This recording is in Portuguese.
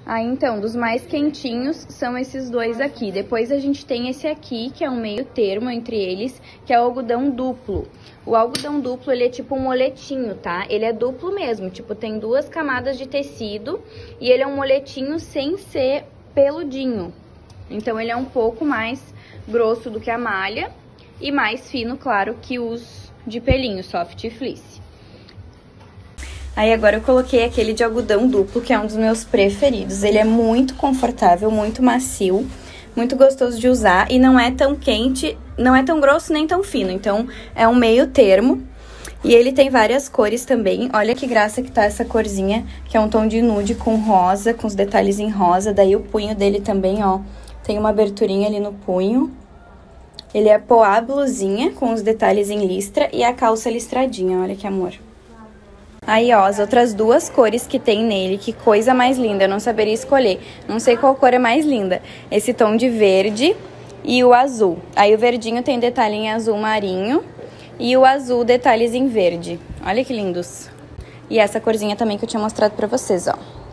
Aí, então, dos mais quentinhos são esses dois aqui. Depois a gente tem esse aqui, que é um meio termo entre eles, que é o algodão duplo. O algodão duplo, ele é tipo um moletinho, tá? Ele é duplo mesmo, tipo, tem 2 camadas de tecido e ele é um moletinho sem ser peludinho. Então, ele é um pouco mais grosso do que a malha e mais fino, claro, que os de pelinho, soft fleece. Aí agora eu coloquei aquele de algodão duplo, que é um dos meus preferidos. Ele é muito confortável, muito macio, muito gostoso de usar e não é tão quente, não é tão grosso nem tão fino. Então, é um meio termo. E ele tem várias cores também. Olha que graça que tá essa corzinha, que é um tom de nude com rosa, com os detalhes em rosa. Daí o punho dele também, ó, tem uma aberturinha ali no punho. Ele é poá blusinha com os detalhes em listra e a calça listradinha, olha que amor. Aí, ó, as outras 2 cores que tem nele, que coisa mais linda, eu não saberia escolher. Não sei qual cor é mais linda. Esse tom de verde e o azul. Aí o verdinho tem detalhe em azul marinho e o azul detalhes em verde. Olha que lindos. E essa corzinha também que eu tinha mostrado pra vocês, ó.